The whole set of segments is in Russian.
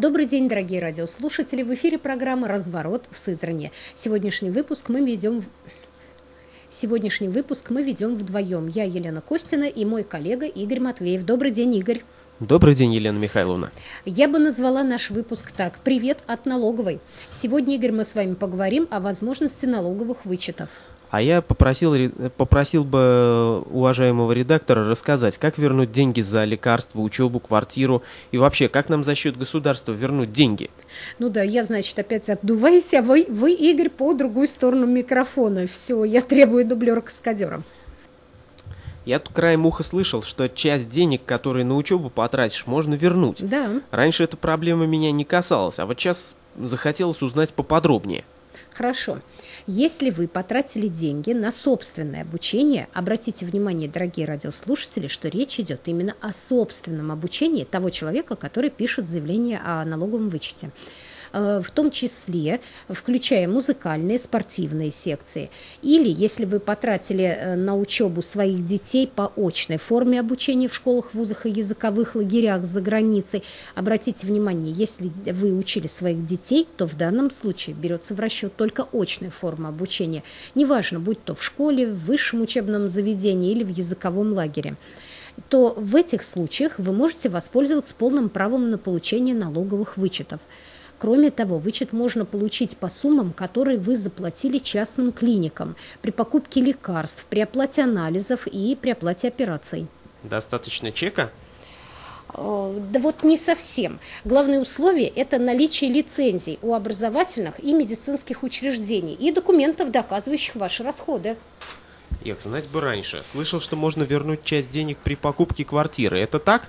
Добрый день, дорогие радиослушатели! В эфире программа «Разворот» в Сызрани. Сегодняшний выпуск мы ведем вдвоем. Я Елена Костина и мой коллега Игорь Матвеев. Добрый день, Игорь! Добрый день, Елена Михайловна. Я бы назвала наш выпуск так: «Привет от налоговой». Сегодня, Игорь, мы с вами поговорим о возможности налоговых вычетов. А я попросил бы уважаемого редактора рассказать, как вернуть деньги за лекарства, учебу, квартиру и вообще, как нам за счет государства вернуть деньги. Ну да, я, значит, опять отдуваюсь, а вы, Игорь, по другую сторону микрофона. Все, я требую дублера-каскадера. Я тут краем уха слышал, что часть денег, которые на учебу потратишь, можно вернуть. Да. Раньше эта проблема меня не касалась, а вот сейчас захотелось узнать поподробнее. Хорошо. Если вы потратили деньги на собственное обучение, обратите внимание, дорогие радиослушатели, что речь идет именно о собственном обучении того человека, который пишет заявление о налоговом вычете. В том числе включая музыкальные, спортивные секции. Или если вы потратили на учебу своих детей по очной форме обучения в школах, вузах и языковых лагерях за границей, обратите внимание, если вы учили своих детей, то в данном случае берется в расчет только очная форма обучения. Неважно, будь то в школе, в высшем учебном заведении или в языковом лагере. То в этих случаях вы можете воспользоваться полным правом на получение налоговых вычетов. Кроме того, вычет можно получить по суммам, которые вы заплатили частным клиникам при покупке лекарств, при оплате анализов и при оплате операций. Достаточно чека? Да вот не совсем. Главное условие – это наличие лицензий у образовательных и медицинских учреждений и документов, доказывающих ваши расходы. Эх, знать бы раньше. Слышал, что можно вернуть часть денег при покупке квартиры. Это так?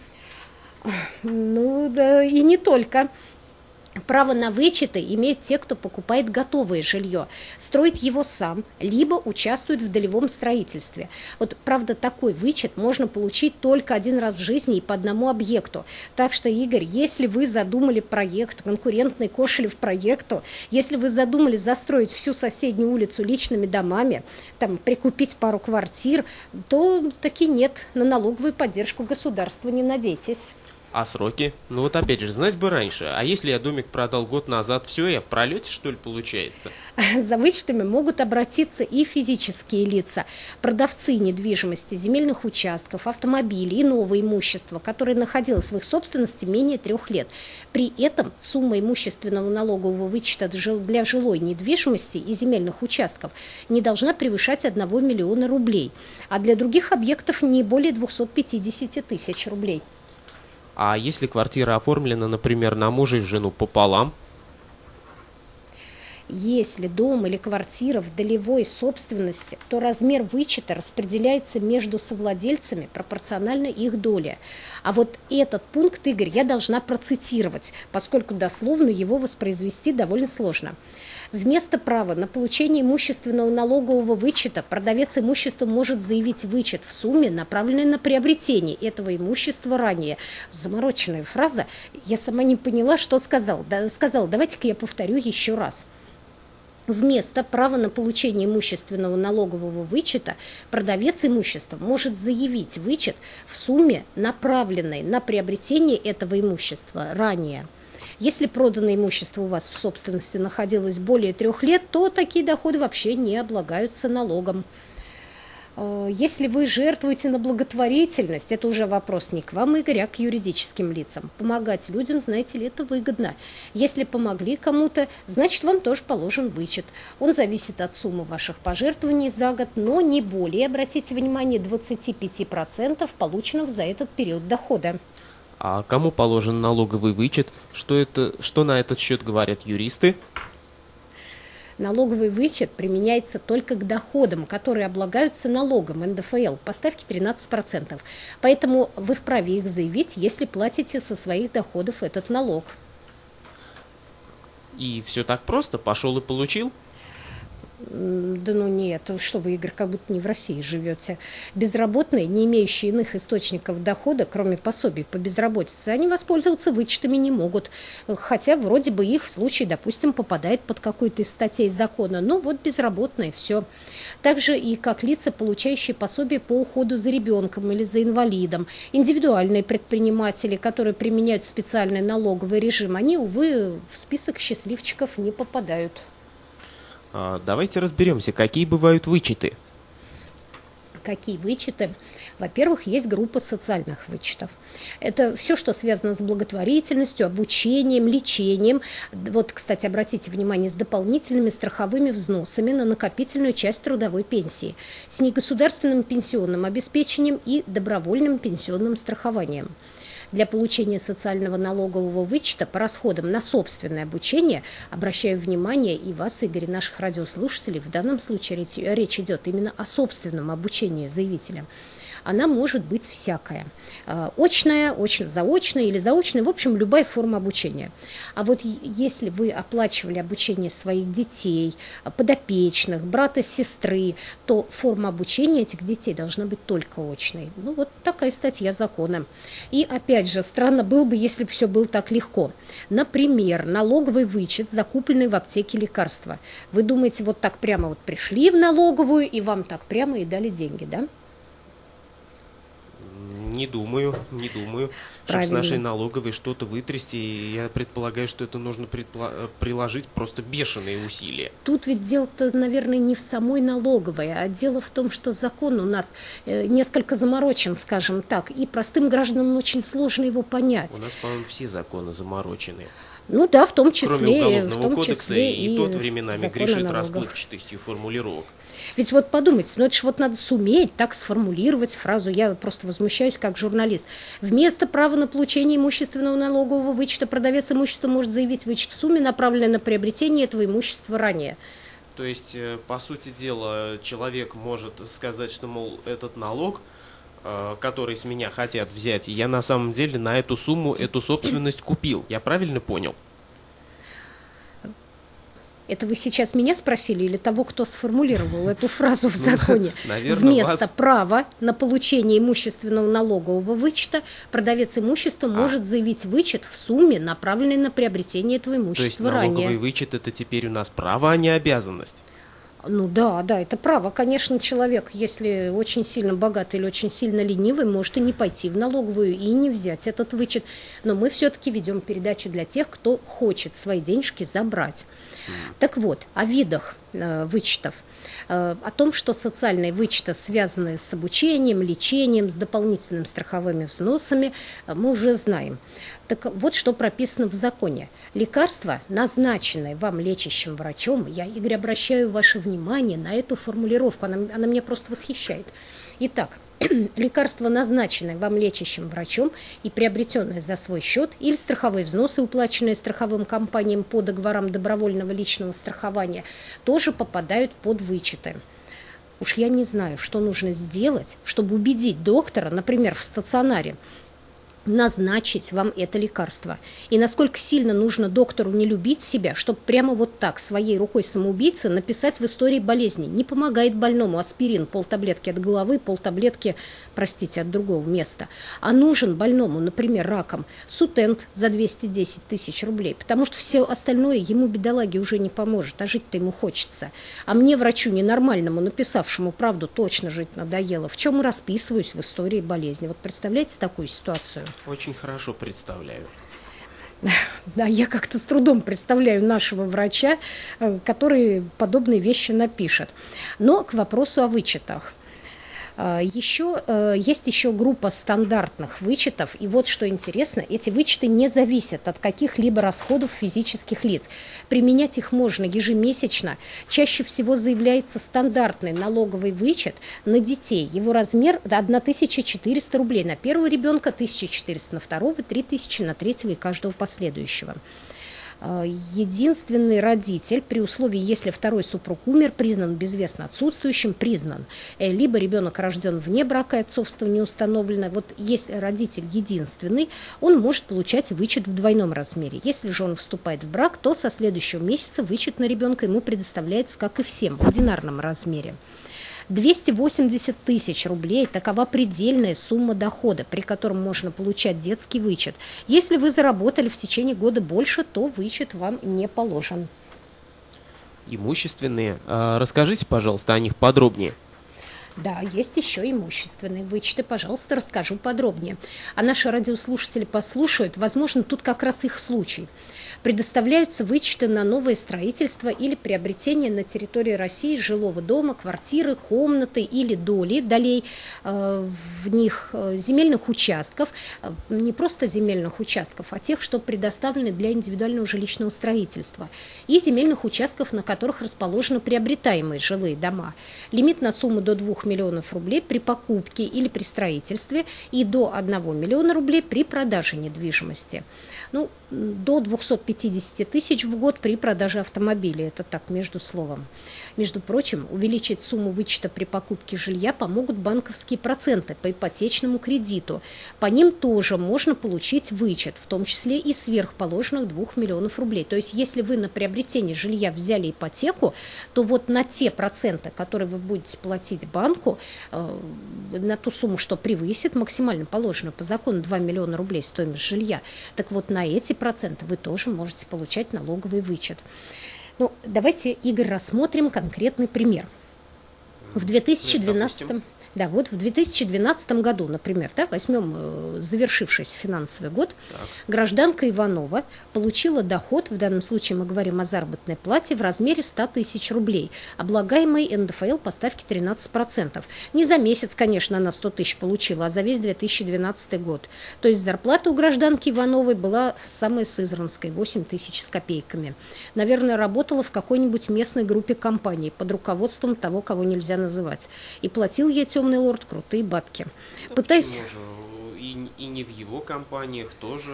Ну да, и не только. Право на вычеты имеют те, кто покупает готовое жилье, строит его сам, либо участвует в долевом строительстве. Вот, правда, такой вычет можно получить только один раз в жизни и по одному объекту. Так что, Игорь, если вы задумали проект, конкурентный Кошелев проекту, если вы задумали застроить всю соседнюю улицу личными домами, там, прикупить пару квартир, то таки нет, на налоговую поддержку государства не надейтесь. А сроки? Ну вот опять же, знать бы раньше. А если я домик продал год назад, все, я в пролете, что ли, получается? За вычетами могут обратиться и физические лица, продавцы недвижимости, земельных участков, автомобилей и нового имущества, которое находилось в их собственности менее 3 лет. При этом сумма имущественного налогового вычета для жилой недвижимости и земельных участков не должна превышать 1 миллиона рублей, а для других объектов не более 250 тысяч рублей. А если квартира оформлена, например, на мужа и жену пополам? Если дом или квартира в долевой собственности, то размер вычета распределяется между совладельцами пропорционально их доле. А вот этот пункт, Игорь, я должна процитировать, поскольку дословно его воспроизвести довольно сложно. Вместо права на получение имущественного налогового вычета продавец имущества может заявить вычет в сумме, направленной на приобретение этого имущества ранее. Замороченная фраза, я сама не поняла, что сказал. Давайте-ка я повторю еще раз. Вместо права на получение имущественного налогового вычета продавец имущества может заявить вычет в сумме, направленной на приобретение этого имущества ранее. Если проданное имущество у вас в собственности находилось более 3 лет, то такие доходы вообще не облагаются налогом. Если вы жертвуете на благотворительность, это уже вопрос не к вам, Игорь, а к юридическим лицам. Помогать людям, знаете ли, это выгодно. Если помогли кому-то, значит, вам тоже положен вычет. Он зависит от суммы ваших пожертвований за год, но не более, обратите внимание, 25% полученного за этот период дохода. А кому положен налоговый вычет? Что на этот счет говорят юристы? Налоговый вычет применяется только к доходам, которые облагаются налогом НДФЛ по ставке 13%. Поэтому вы вправе их заявить, если платите со своих доходов этот налог. И все так просто? Пошел и получил? Да ну нет, что вы, Игорь, как будто не в России живете. Безработные, не имеющие иных источников дохода, кроме пособий по безработице, они воспользоваться вычетами не могут. Хотя вроде бы их в случае, допустим, попадает под какую-то из статей закона. Ну вот безработные, все. Также и как лица, получающие пособие по уходу за ребенком или за инвалидом. Индивидуальные предприниматели, которые применяют специальный налоговый режим, они, увы, в список счастливчиков не попадают. Давайте разберемся, какие бывают вычеты. Какие вычеты? Во-первых, есть группа социальных вычетов. Это все, что связано с благотворительностью, обучением, лечением. Вот, кстати, обратите внимание, с дополнительными страховыми взносами на накопительную часть трудовой пенсии, с негосударственным пенсионным обеспечением и добровольным пенсионным страхованием. Для получения социального налогового вычета по расходам на собственное обучение, обращаю внимание и вас, Игорь, и наших радиослушателей, в данном случае речь идет именно о собственном обучении заявителя. Она может быть всякая. Очная, очно-заочная или заочная, в общем, любая форма обучения. А вот если вы оплачивали обучение своих детей, подопечных, брата, сестры, то форма обучения этих детей должна быть только очной. Ну, вот такая статья закона. И, опять же, странно было бы, если бы все было так легко. Например, налоговый вычет, закупленный в аптеке лекарства. Вы думаете, вот так прямо вот пришли в налоговую, и вам так прямо и дали деньги, да? Не думаю. Чтобы с нашей налоговой что-то вытрясти, я предполагаю, что это нужно приложить просто бешеные усилия. Тут ведь дело-то, наверное, не в самой налоговой, а дело в том, что закон у нас несколько заморочен, скажем так, и простым гражданам очень сложно его понять. У нас, по-моему, все законы заморочены. Ну да, в том числе. Кроме Уголовного кодекса, и тот временами грешит расплывчатостью формулировок. Ведь вот подумайте, ну это же вот надо суметь так сформулировать фразу, я просто возмущаюсь как журналист. Вместо права на получение имущественного налогового вычета продавец имущества может заявить вычет в сумме, направленной на приобретение этого имущества ранее. То есть, по сути дела, человек может сказать, что, мол, этот налог, который с меня хотят взять, я на самом деле на эту сумму, эту собственность купил. Я правильно понял? Это вы сейчас меня спросили или того, кто сформулировал эту фразу в законе? Наверное, вместо права на получение имущественного налогового вычета продавец имущества может заявить вычет в сумме, направленной на приобретение этого имущества ранее. То есть налоговый вычет — это теперь у нас право, а не обязанность? Ну да, это право. Конечно, человек, если очень сильно богатый или очень сильно ленивый, может и не пойти в налоговую и не взять этот вычет. Но мы все-таки ведем передачу для тех, кто хочет свои денежки забрать. Так вот, о видах вычетов. О том, что социальные вычеты, связанные с обучением, лечением, с дополнительными страховыми взносами, мы уже знаем. Так вот, что прописано в законе. Лекарства, назначенные вам лечащим врачом, я, Игорь, обращаю ваше внимание на эту формулировку, она меня просто восхищает. Итак, лекарства, назначенные вам лечащим врачом и приобретенные за свой счет, или страховые взносы, уплаченные страховым компаниям по договорам добровольного личного страхования, тоже попадают под вычеты. Уж я не знаю, что нужно сделать, чтобы убедить доктора, например, в стационаре, назначить вам это лекарство. И насколько сильно нужно доктору не любить себя, чтобы прямо вот так, своей рукой самоубийцы, написать в истории болезни. Не помогает больному аспирин, полтаблетки от головы, полтаблетки, простите, от другого места. А нужен больному, например, раком, сутент за 210 тысяч рублей, потому что все остальное ему, бедолаге, уже не поможет, а жить-то ему хочется. А мне, врачу ненормальному, написавшему правду, точно жить надоело. В чем и расписываюсь в истории болезни. Вот представляете такую ситуацию? Очень хорошо представляю. Да, я как-то с трудом представляю нашего врача, который подобные вещи напишет. Но к вопросу о вычетах. Есть еще группа стандартных вычетов, и вот что интересно, эти вычеты не зависят от каких-либо расходов физических лиц. Применять их можно ежемесячно. Чаще всего заявляется стандартный налоговый вычет на детей. Его размер 1400 рублей на первого ребенка, 1400 на второго, 3000 на третьего и каждого последующего. Единственный родитель, при условии, если второй супруг умер, признан безвестно отсутствующим, либо ребенок рожден вне брака, отцовство не установлено. Вот если родитель единственный, он может получать вычет в двойном размере. Если же он вступает в брак, то со следующего месяца вычет на ребенка ему предоставляется, как и всем, в одинарном размере. 280 тысяч рублей – такова предельная сумма дохода, при котором можно получать детский вычет. Если вы заработали в течение года больше, то вычет вам не положен. Имущественные. Расскажите, пожалуйста, о них подробнее. Да, есть еще имущественные вычеты. Пожалуйста, расскажу подробнее. А наши радиослушатели послушают, возможно, тут как раз их случай. Предоставляются вычеты на новое строительство или приобретение на территории России жилого дома, квартиры, комнаты или долей в них земельных участков, не просто земельных участков, а тех, что предоставлены для индивидуального жилищного строительства, и земельных участков, на которых расположены приобретаемые жилые дома. Лимит на сумму до 2 миллионов рублей при покупке или при строительстве и до 1 миллиона рублей при продаже недвижимости. До 250 тысяч в год при продаже автомобиля. Это так, между словом. Между прочим, увеличить сумму вычета при покупке жилья помогут банковские проценты по ипотечному кредиту. По ним тоже можно получить вычет, в том числе и сверх положенных 2 миллионов рублей. То есть, если вы на приобретение жилья взяли ипотеку, то вот на те проценты, которые вы будете платить банку, на ту сумму, что превысит максимально положенную по закону 2 миллиона рублей стоимость жилья, так вот на эти проценты вы тоже можете получать налоговый вычет. Давайте, Игорь, рассмотрим конкретный пример. В 2012 в 2012 году, например, возьмем завершившийся финансовый год, гражданка Иванова получила доход, в данном случае мы говорим о заработной плате, в размере 100 тысяч рублей, облагаемый НДФЛ по ставке 13%. Не за месяц, конечно, она 100 тысяч получила, а за весь 2012 год. То есть зарплата у гражданки Ивановой была самой сызранской, 8 тысяч с копейками. Наверное, работала в какой-нибудь местной группе компаний под руководством того, кого нельзя называть. И платил ей темный лорд крутые бабки. Пытаясь... И не в его компаниях тоже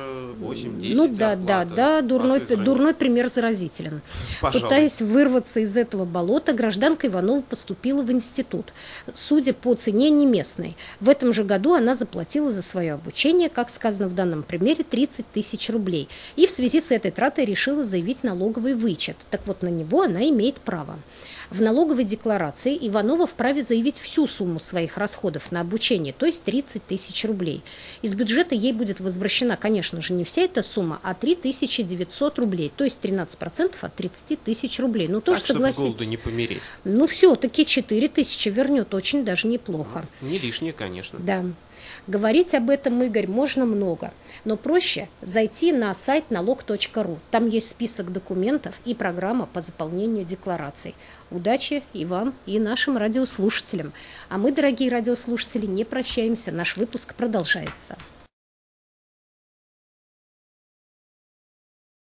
8-10 дурной пример заразителен. Пожалуй. Пытаясь вырваться из этого болота, гражданка Иванова поступила в институт, судя по цене не местной. В этом же году она заплатила за свое обучение, как сказано в данном примере, 30 тысяч рублей. И в связи с этой тратой решила заявить налоговый вычет. Так вот, на него она имеет право. В налоговой декларации Иванова вправе заявить всю сумму своих расходов на обучение, то есть 30 тысяч рублей. Из бюджета ей будет возвращена, конечно же, не вся эта сумма, а 3900 рублей, то есть 13% от 30 тысяч рублей. Тоже согласитесь. Чтобы с голоду не помереть. Все-таки 4000 вернет очень даже неплохо. Не лишнее, конечно. Да. Говорить об этом, Игорь, можно много, но проще зайти на сайт налог.ру. Там есть список документов и программа по заполнению деклараций. Удачи и вам, и нашим радиослушателям. А мы, дорогие радиослушатели, не прощаемся. Наш выпуск продолжается.